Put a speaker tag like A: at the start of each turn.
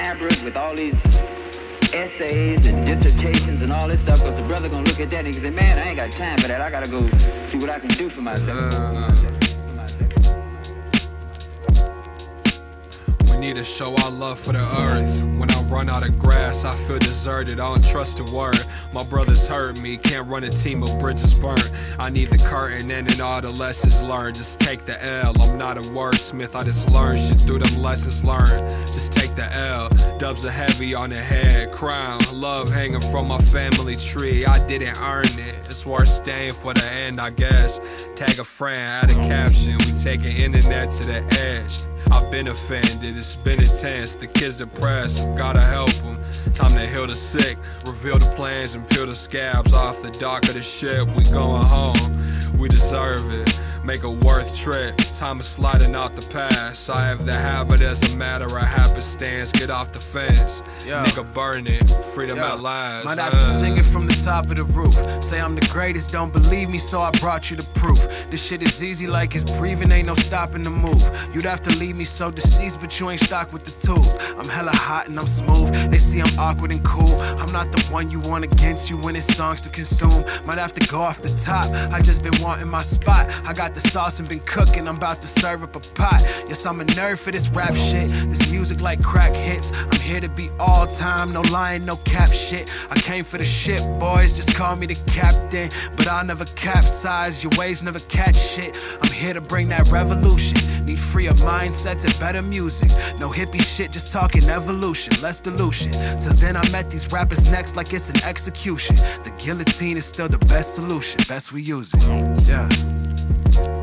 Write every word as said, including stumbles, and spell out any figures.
A: elaborate with all these essays and dissertations and all this stuff, because the brother gonna look at that and he can say, man, I ain't got time for that. I gotta go see what I can do for myself. Uh,
B: we need to show our love for the earth. When I run out of grass, I feel deserted. I don't trust the word. My brothers hurt me, can't run a team of bridges burnt. I need the curtain ending all the lessons learned. Just take the L, I'm not a wordsmith. I just learn shit through them lessons learned. Just take the L, dubs are heavy on the head. Crown, love hanging from my family tree. I didn't earn it, it's worth staying for the end, I guess. Tag a friend, add a caption, we taking internet to the edge. I've been offended, it's been intense. The kids depressed, gotta help them. Time to heal the sick, reveal the plans and peel the scabs off the dock of the ship. We going home, we deserve it. Make a worth trip, time is sliding out the past. I have the habit as a matter of happenstance. Get off the fence, yeah. Nigga burn it, freedom yeah. at last.
C: Might have to sing it from the top of the roof. Say I'm the greatest, don't believe me, so I brought you the proof. This shit is easy like it's breathing, ain't no stopping the move. You'd have to leave me so deceased, but you ain't stocked with the tools. I'm hella hot and I'm smooth, they see I'm awkward and cool. I'm not the one you want against you when it's songs to consume. Might have to go off the top, I just been wanting my spot. I got the sauce and been cooking, I'm about to serve up a pot. Yes, I'm a nerd for this rap shit, this music like crack hits. I'm here to be all time, no lying, no cap shit. I came for the ship, boys, just call me the captain. But I'll never capsize, your waves never catch shit. I'm here to bring that revolution, need freer mindsets and better music. No hippie shit, just talking evolution, less dilution. Till then I met these rappers next like it's an execution. The guillotine is still the best solution, best we use it, yeah.